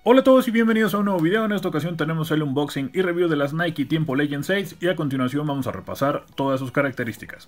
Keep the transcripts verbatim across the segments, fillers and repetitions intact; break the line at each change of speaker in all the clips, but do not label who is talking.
Hola a todos y bienvenidos a un nuevo video. En esta ocasión tenemos el unboxing y review de las Nike Tiempo Legend seis y a continuación vamos a repasar todas sus características.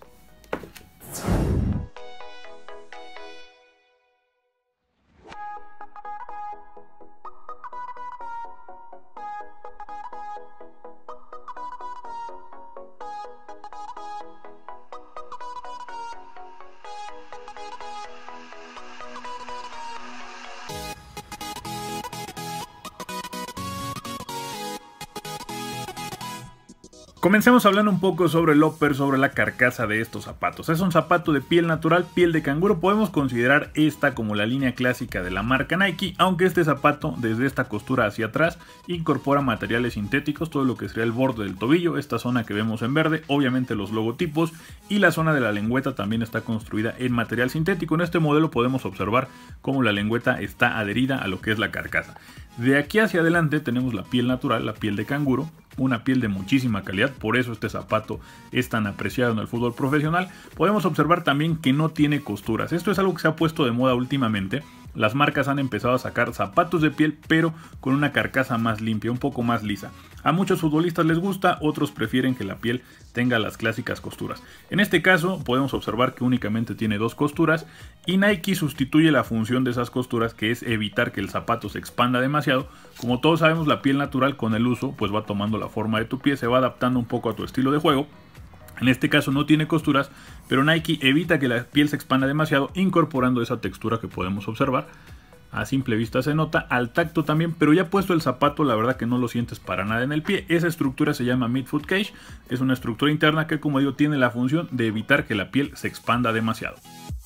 Comencemos hablando un poco sobre el upper, sobre la carcasa de estos zapatos. Es un zapato de piel natural, piel de canguro. Podemos considerar esta como la línea clásica de la marca Nike, aunque este zapato desde esta costura hacia atrás incorpora materiales sintéticos, todo lo que sería el borde del tobillo, esta zona que vemos en verde, obviamente los logotipos, y la zona de la lengüeta también está construida en material sintético. En este modelo podemos observar cómo la lengüeta está adherida a lo que es la carcasa. De aquí hacia adelante tenemos la piel natural, la piel de canguro, una piel de muchísima calidad, por eso este zapato es tan apreciado en el fútbol profesional. Podemos observar también que no tiene costuras. Esto es algo que se ha puesto de moda últimamente. Las marcas han empezado a sacar zapatos de piel, pero con una carcasa más limpia, un poco más lisa. A muchos futbolistas les gusta, otros prefieren que la piel tenga las clásicas costuras. En este caso podemos observar que únicamente tiene dos costuras y Nike sustituye la función de esas costuras, que es evitar que el zapato se expanda demasiado. Como todos sabemos, la piel natural con el uso pues va tomando la forma de tu pie, se va adaptando un poco a tu estilo de juego. En este caso no tiene costuras, pero Nike evita que la piel se expanda demasiado incorporando esa textura que podemos observar. A simple vista se nota, al tacto también, pero ya puesto el zapato la verdad que no lo sientes para nada en el pie. Esa estructura se llama Midfoot Cage, es una estructura interna que, como digo, tiene la función de evitar que la piel se expanda demasiado.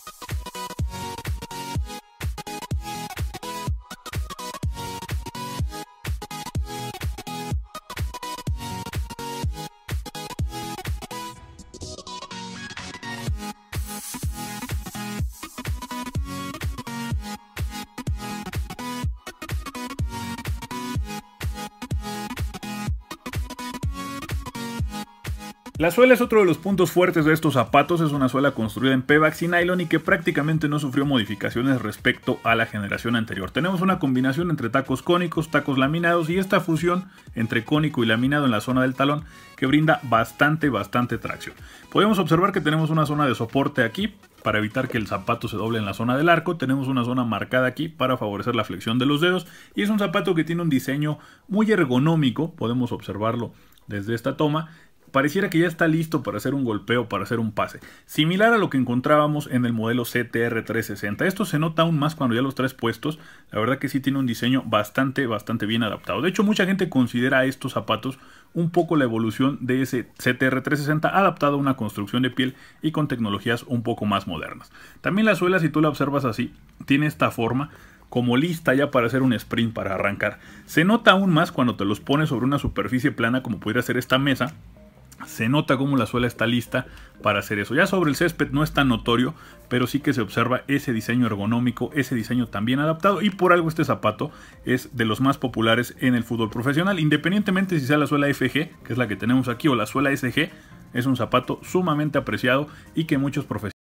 La suela es otro de los puntos fuertes de estos zapatos. Es una suela construida en Pebax y nylon y que prácticamente no sufrió modificaciones respecto a la generación anterior. Tenemos una combinación entre tacos cónicos, tacos laminados y esta fusión entre cónico y laminado en la zona del talón que brinda bastante, bastante tracción. Podemos observar que tenemos una zona de soporte aquí para evitar que el zapato se doble en la zona del arco. Tenemos una zona marcada aquí para favorecer la flexión de los dedos y es un zapato que tiene un diseño muy ergonómico. Podemos observarlo desde esta toma. Pareciera que ya está listo para hacer un golpeo, para hacer un pase. Similar a lo que encontrábamos en el modelo C T R trescientos sesenta. Esto se nota aún más cuando ya los traes puestos. La verdad que sí tiene un diseño bastante, bastante bien adaptado. De hecho, mucha gente considera a estos zapatos un poco la evolución de ese C T R trescientos sesenta adaptado a una construcción de piel y con tecnologías un poco más modernas. También la suela, si tú la observas así, tiene esta forma como lista ya para hacer un sprint, para arrancar. Se nota aún más cuando te los pones sobre una superficie plana como pudiera ser esta mesa. Se nota cómo la suela está lista para hacer eso. Ya sobre el césped no es tan notorio, pero sí que se observa ese diseño ergonómico, ese diseño también adaptado, y por algo este zapato es de los más populares en el fútbol profesional. Independientemente si sea la suela F G, que es la que tenemos aquí, o la suela S G, es un zapato sumamente apreciado y que muchos profesionales